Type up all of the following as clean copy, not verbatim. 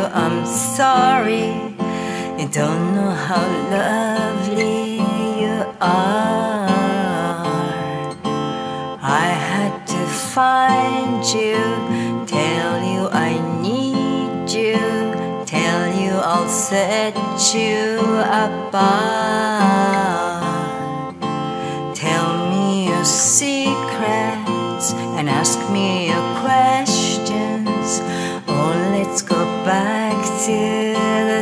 I'm sorry. You don't know how lovely you are. I had to find you, tell you I need you, tell you I'll set you apart. Tell me your secrets and ask me your questions. Oh, let's go back to the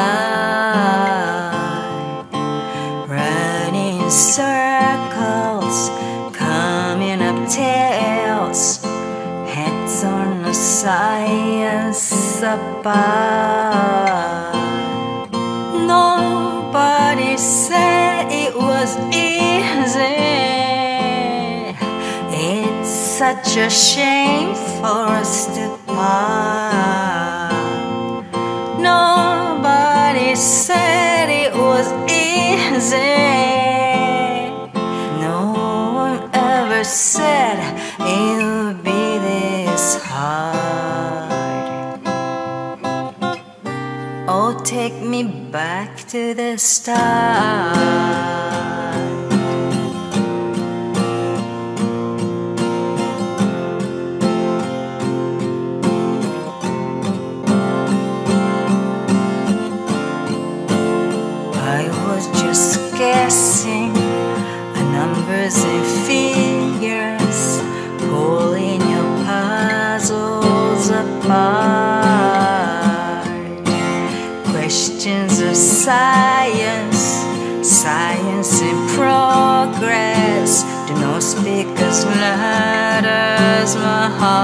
start. Running in circles, coming up tails, heads on a science apart. Nobody said it was easy. It's such a shame for us to part. Nobody said it was easy. No one ever said it would be this hard. Oh, take me back to the start. I was just guessing numbers and figures, pulling your puzzles apart. Questions of science, science in progress. Do not speak as loud as my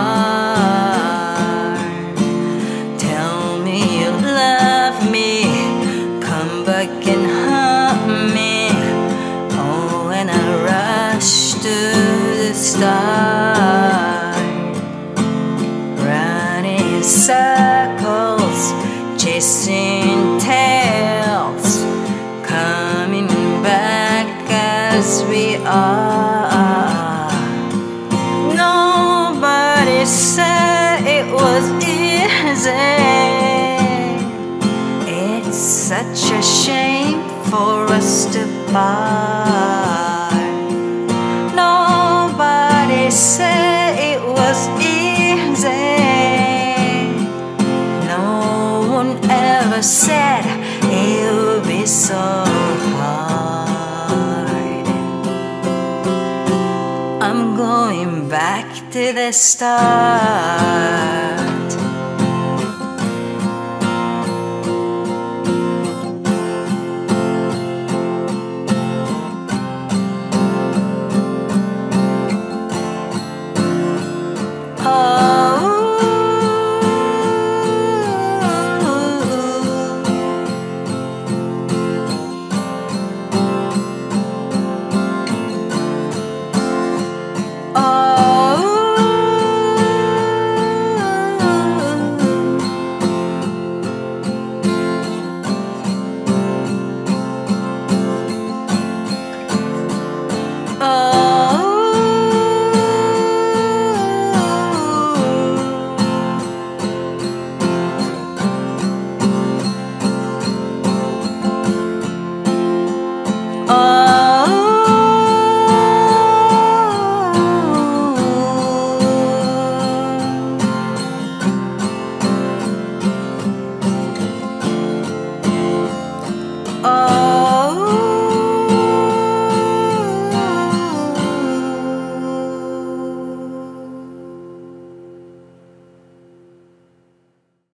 heart. Tell me you love me, come back and hug me. Oh, when I rush to the start, running in circles, chasing tails, coming back as we are. Nobody said it was easy. It's such a shame for us to part. Nobody said it was easy. No one ever said it would be so hard. I'm going back to the start.